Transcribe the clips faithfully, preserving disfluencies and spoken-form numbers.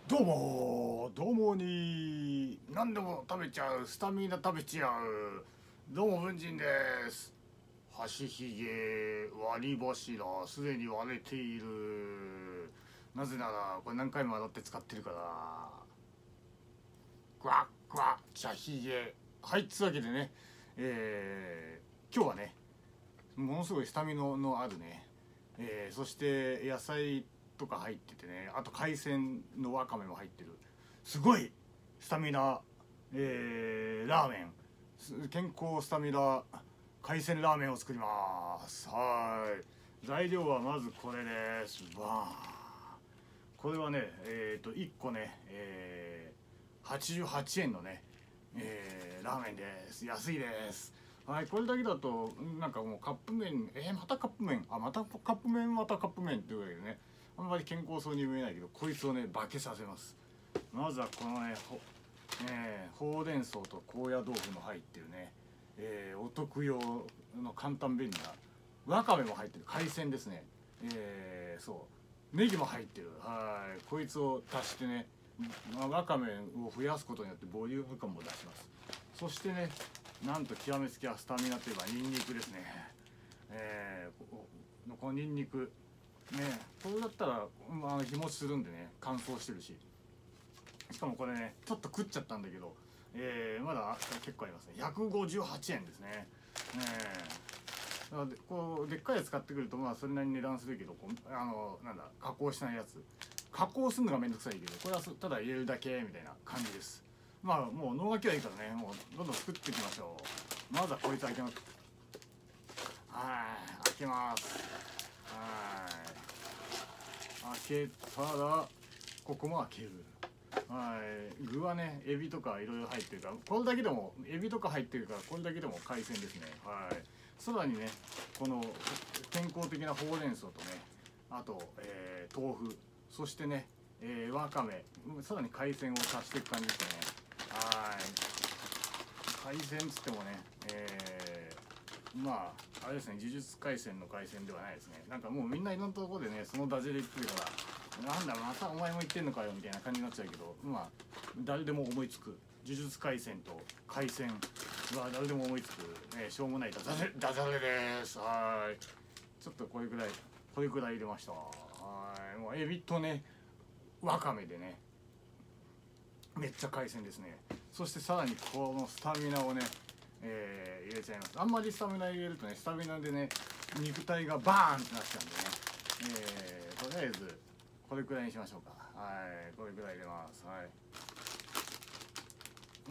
どうもどうもに何でも食べちゃうスタミナ食べちゃうどうも文人です。箸ひげ割り柱すでに割れている。なぜならこれ何回も洗って使ってるから。グワッグワッ茶ひげ。はい、つうわけでね、えー、今日はねものすごいスタミナのあるね、えー、そして野菜とか入っててね、あと海鮮のわかめも入ってるすごいスタミナ、えー、ラーメン、健康スタミナ海鮮ラーメンを作ります。はい、材料はまずこれです。バーン。これはね、えっといっこね、えー、はちじゅうはちえんのね、えー、ラーメンです。安いです。はい、これだけだとなんかもうカップ麺、えー、またカップ麺、あまたカップ麺またカップ麺っていうわけでね、あんまり健康そうに見えないけど、こいつをね化けさせます。まずはこのねほ、えー、ほうれん草と高野豆腐の入ってるね、えー、お得用の簡単便利なわかめも入ってる海鮮ですね。えー、そうネギも入ってる。はい、こいつを足してね、わかめを増やすことによってボリューム感も出します。そしてね、なんと極めつきはスタミナといえばニンニクですね。えー、このニンニクね、これだったら、まあ、日持ちするんでね、乾燥してるし、しかもこれねちょっと食っちゃったんだけど、えー、まだ結構ありますね。ひゃくごじゅうはちえんですね。えー、だからでこうでっかいやつ買ってくるとまあそれなりに値段するけど、こうあのなんだ加工しないやつ加工するのがめんどくさいけど、これはただ入れるだけみたいな感じです。まあもう脳書きはいいからね、もうどんどん作っていきましょう。まずはこいつ開けます。はい開けます。はい開けたらここも開ける。はい、具はねエビとかいろいろ入ってるから、これだけでもエビとか入ってるからこれだけでも海鮮ですね。はい、さらにねこの健康的なほうれん草とね、あと、えー、豆腐、そしてね、えー、わかめ、さらに海鮮を足していく感じですね。はい、海鮮っつってもね、えー、まああれですね、呪術廻戦の海鮮ではないですね。なんかもうみんないろんなところでねそのダジャレ言ってるから、なんだまたお前も言ってんのかよみたいな感じになっちゃうけど、まあ誰でも思いつく呪術廻戦と海鮮は誰でも思いつく、ね、しょうもないダジャレダジャレです。はい、ちょっとこれぐらいこれぐらい入れました。はい、もうエビとねわかめでねめっちゃ海鮮ですね。そしてさらにこのスタミナをね、えー、入れちゃいます。あんまりスタミナ入れるとね、スタミナでね肉体がバーンってなっちゃうんでね、えー、とりあえずこれくらいにしましょうか。はい、これくらい入れます。はい、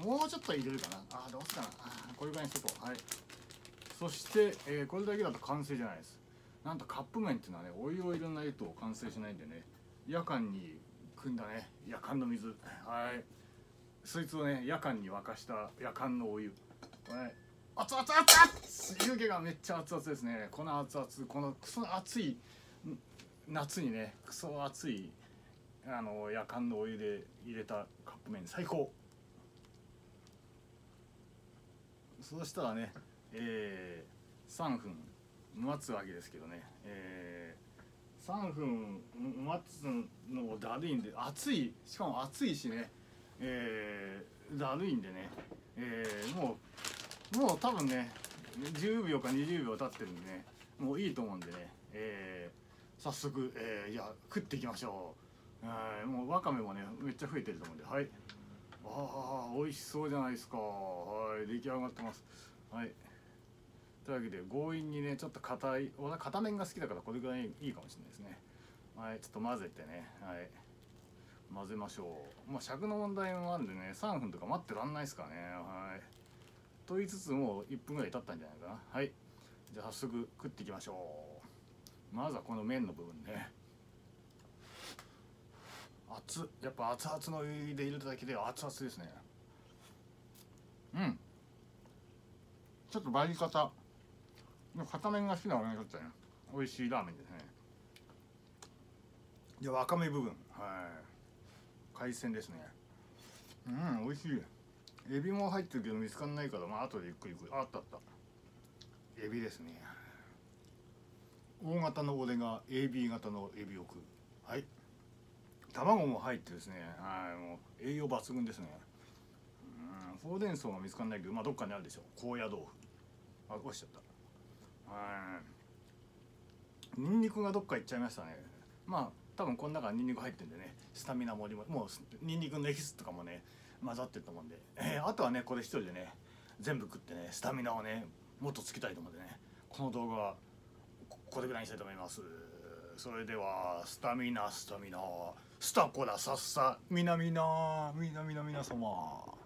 もうちょっと入れるかな。あーどうすかな。あこれくらいにしとこう。はい、そして、えー、これだけだと完成じゃないです。なんとカップ麺っていうのはねお湯を入れないと完成しないんでね、夜間に汲んだね夜間の水、はい、そいつをね夜間に沸かした夜間のお湯、はい、熱々熱々湯気がめっちゃ熱々ですね。この熱々、このクソ熱い夏にねクソ熱いあの夜間のお湯で入れたカップ麺最高。そうしたらね、えー、さんぷん待つわけですけどね、えー、さんぷん待つのもだるいんで、暑い、しかも暑いしね、えー、だるいんでね、えー、もうもう多分ねじゅうびょうかにじゅうびょう経ってるんでね、もういいと思うんでね、えー、早速、えー、じゃあ食っていきましょう。はい、もうわかめもねめっちゃ増えてると思うんで、はい、ああ美味しそうじゃないですか。はい、出来上がってます。はい、というわけで強引にねちょっと硬い、俺は硬麺が好きだからこれぐらいいいかもしれないですね。はい、ちょっと混ぜてね、はい、混ぜましょう。まあ尺の問題もあるんでねさんぷんとか待ってらんないですからね。はい、と言いつつもういっぷんぐらい経ったんじゃないかな。はい、じゃあ早速食っていきましょう。まずはこの麺の部分ね、熱やっぱ熱々のお湯で入れただけで熱々ですね。うん、ちょっと倍り方片面が好きな俺にとってはね美味しいラーメンですね。でわかめ部分、はい、海鮮ですね。うん美味しい。エビも入ってるけど見つかんないから、まあ後でゆっくりゆっくり。あったあった、エビですね。大型の俺が エービー 型のエビを食う。はい、い卵も入ってですね、はい、もう栄養抜群ですね。うん、ほうれん草が見つかんないけど、まあどっかにあるでしょう。高野豆腐、あ、落ちちゃった。はい、ニンニクがどっか行っちゃいましたね。まあ多分この中にニンニク入ってるんでね、スタミナもりももうニンニクのエキスとかもね混ざってると思うんで、えー、あとはねこれ一人でね全部食ってねスタミナをねもっとつけたいと思うんでね、この動画はこれぐらいにしたいと思います。それではスタミナスタミナスタコラさっさみなみなみなみな皆様。